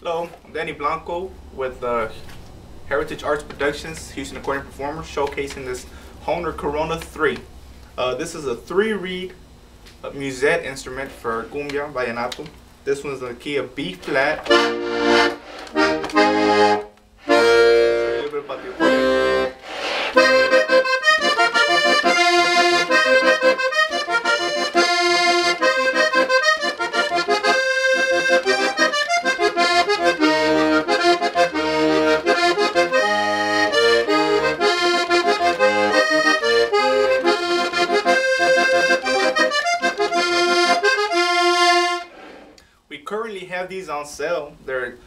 Hello, I'm Danny Blanco with Heritage Arts Productions, Houston Accordion Performer, showcasing this Hohner Corona 3. This is a 3-reed musette instrument for Cumbia Vallenato. This one's in the key of B flat. Show you a little bit about the accordion. We currently have these on sale. They're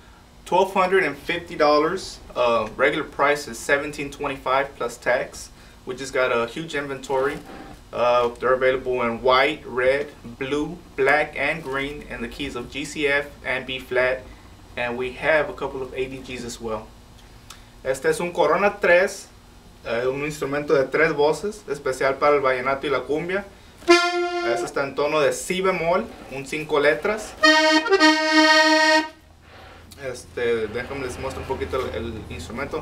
$1,250. Regular price is $1,725 plus tax. We just got a huge inventory. They're available in white, red, blue, black, and green, and the keys of GCF and B flat. And we have a couple of ADGs as well. Este es un Corona 3, un instrumento de 3 voces, especial para el vallenato y la cumbia. Este está en tono de si bemol, un 5 letras. Déjame les muestro un poquito el instrumento.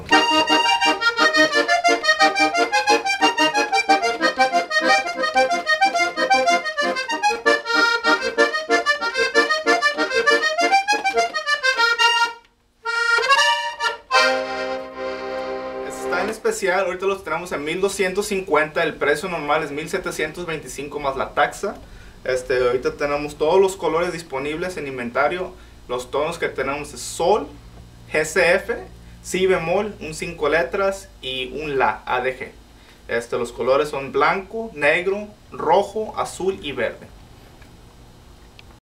Está en especial, ahorita los tenemos en $1,250, el precio normal es $1,725 más la taxa. Ahorita tenemos todos los colores disponibles en inventario. Los tonos que tenemos es Sol, GCF, Si bemol, un 5 letras y un La, ADG. Los colores son blanco, negro, rojo, azul y verde.